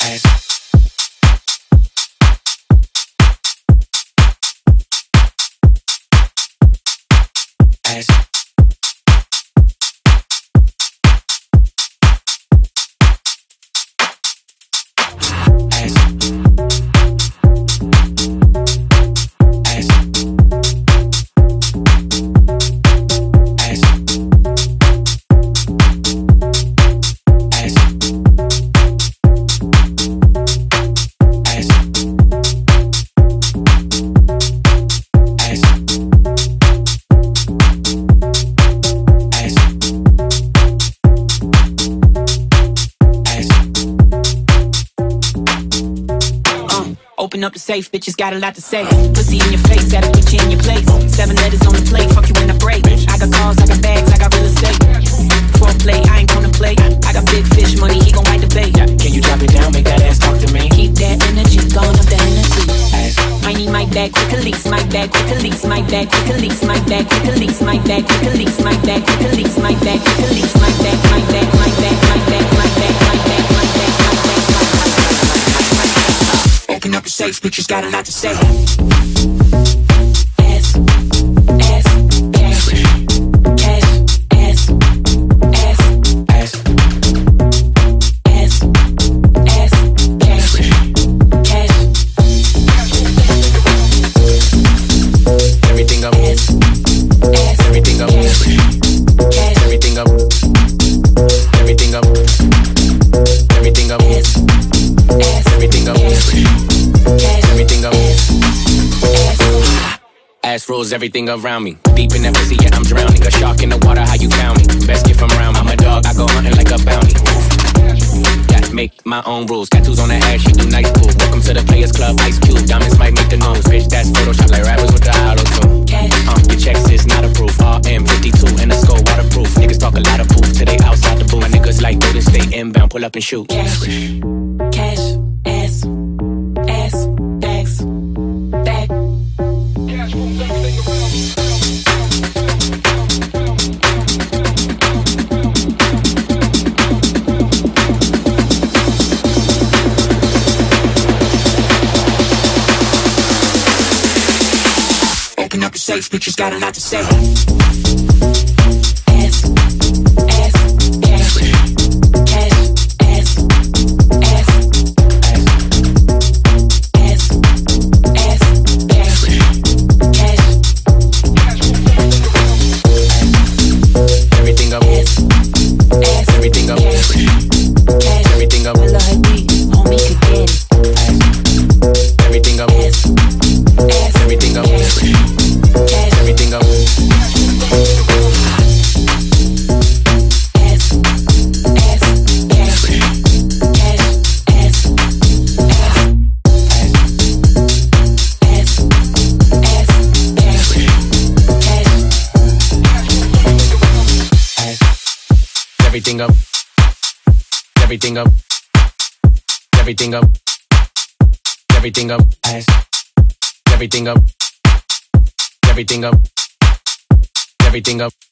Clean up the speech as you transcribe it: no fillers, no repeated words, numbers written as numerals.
Open up the safe, bitches got a lot to say. Pussy in your face, gotta put you in your place. 7 letters on the plate, fuck you when I break. I got cars, I got bags, I got real estate. Foreplay, I ain't gonna play. I got big fish money, he gon' wipe the bait. Can you drop it down, make that ass talk to me? Keep that energy, going up the Hennessy. I need my bag quick release, my bag quick release, my bag quick release, my bag quick release, my bag quick release, my bag quick release, my bag quick release, my bag, my bag, my bag, my bag, my bag, my bag, my bag, my bag. Open up the safe, bitches got a lot to say. Ass rules everything around me. Deep in that pussy, yeah, I'm drowning. A shark in the water, how you found me? Best get from around me. I'm a dog, I go hunting like a bounty. Got make my own rules. Tattoos on the ass, she do nice cool. Welcome to the Players Club, Ice Cube. Diamonds might make the news. Bitch, that's Photoshop like rappers with the auto-tune. Your checks is not approved. RM52 in the skull, waterproof. Niggas talk a lot of proof till they outside the booth. My niggas like Golden State inbound, pull up and shoot. Cash, ass, bags, back. Open up the safe, bitches got a lot to say. Everything up, everything up, everything up, everything up, everything up, everything up, everything up.